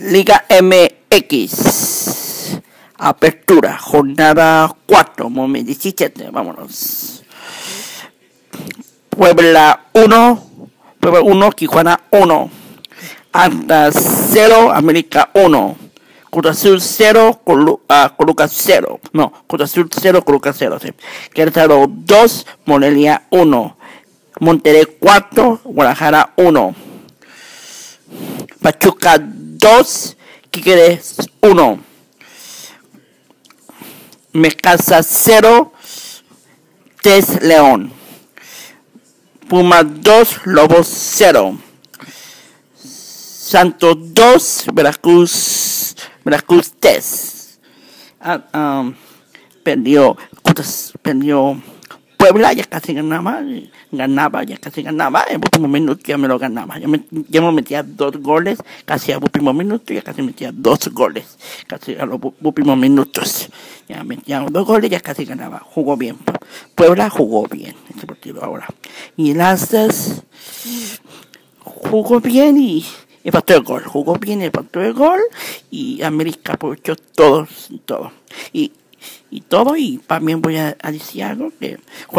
Liga MX. Apertura, jornada 4, momento 17, vámonos. Puebla 1, Tijuana 1, Atlas 0, América 1, Cruz Azul 0, Coluca 0, no, Cruz Azul 0, Coluca 0, sí. Querétaro 2, Morelia 1, Monterrey 4, Guadalajara 1, Pachuca 2, Tigres 1, Necaxa 0, Tes León, Pumas 2, Lobos 0, Santos 2, Veracruz 3. Perdió Puebla, ya casi ganaba, ya casi ganaba, en el último minuto ya me lo ganaba, ya me metía 2 goles, casi al último minuto, ya casi metía 2 goles, casi a los últimos minutos, ya metía 2 goles, ya casi ganaba, jugó bien, Puebla jugó bien este partido ahora, y el Atlas jugó bien y empató el gol, y América aprovechó todo, y también voy a decir algo, que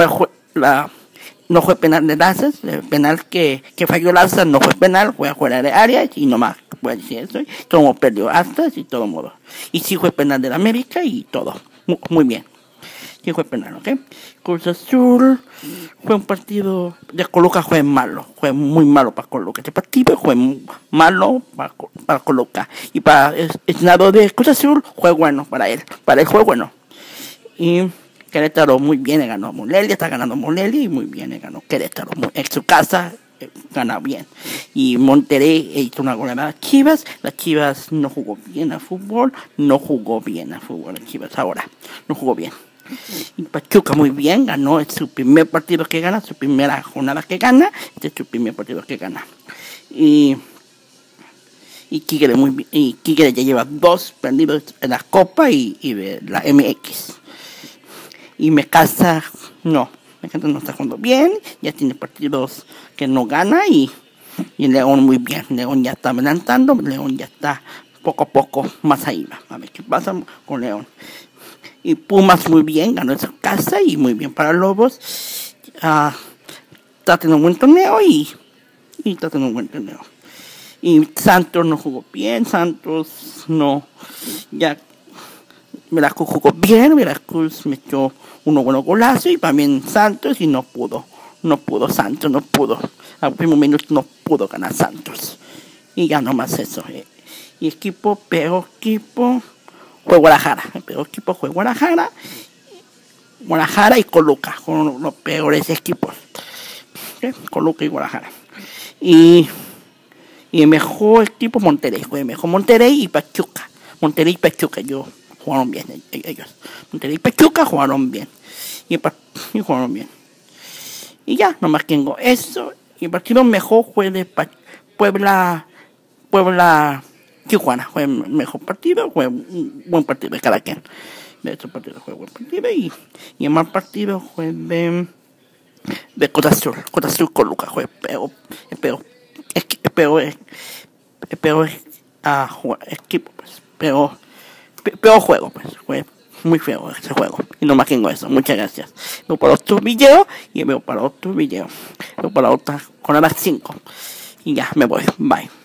no fue penal de Lazas, el penal que falló Lazas no fue penal, fue fuera de área, y nomás voy a decir eso, como perdió Atlas y todo modo, y sí fue penal de la América y todo, muy bien, sí fue penal, ¿ok? Cruz Azul fue un partido de Coluca, fue muy malo para Coluca, este partido fue malo para Coluca, y para el lado de Cruz Azul fue bueno para él fue bueno. Y Querétaro muy bien le ganó a Morelia, está ganando Morelia y muy bien le ganó Querétaro. En su casa gana bien. Y Monterrey hizo una goleada a Chivas. Las Chivas no jugó bien a fútbol. Las Chivas ahora no jugó bien. Y Pachuca muy bien, ganó, es su primer partido que gana, su primera jornada que gana. Este es su primer partido que gana. Y Tigre muy bien, y Tigre ya lleva 2 perdidos en la Copa y la MX. Y Necaxa no está jugando bien, ya tiene partidos que no gana, y León muy bien, León ya está adelantando, León ya está poco a poco más ahí, a ver qué pasa con León. Y Pumas muy bien, ganó en su casa y muy bien para Lobos, está teniendo un buen torneo y está teniendo un buen torneo. Y Santos no jugó bien, Veracruz jugó bien, Veracruz metió unos buenos golazos, y también Santos, y no pudo, al primer minuto no pudo ganar Santos, y ya nomás eso. Y peor equipo fue Guadalajara, Guadalajara y Coluca, con los peores equipos, ¿okay? Coluca y Guadalajara, y el mejor equipo Monterrey y Pachuca, jugaron bien ellos. Monterrey y Pachuca jugaron bien. Y jugaron bien. Y ya, nomás tengo eso. Y el partido mejor fue de Puebla Tijuana. Fue el mejor partido, fue un buen partido de cada quien. De este partido fue buen partido. Y el mal partido fue de Cruz Azul Coluca. Fue el peor equipo, pues. Peor juego, pues. Fue muy feo ese juego. Y no más tengo eso. Muchas gracias. Veo para otro video. Veo para otra jornada 5. Y ya, me voy. Bye.